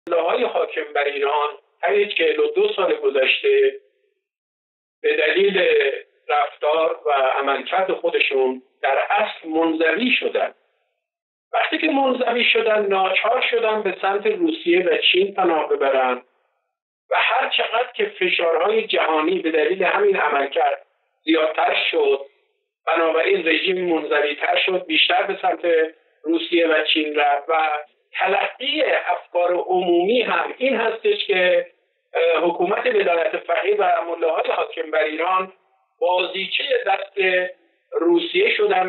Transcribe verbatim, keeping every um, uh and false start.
ملاهای حاکم بر ایران طی چهل و دو سال گذشته به دلیل رفتار و عملکرد خودشون در اصل منزوی شدن. وقتی که منزوی شدن ناچار شدن به سمت روسیه و چین پناه ببرن و هر چقدر که فشارهای جهانی به دلیل همین عملکرد زیادتر شد، بنابراین رژیم منزوی‌تر شد، بیشتر به سمت روسیه و چین رفت و تلقی افکار عمومی هم این هستش که حکومت ولایت فقیه و ملاهای حاکم بر ایران بازیچه دست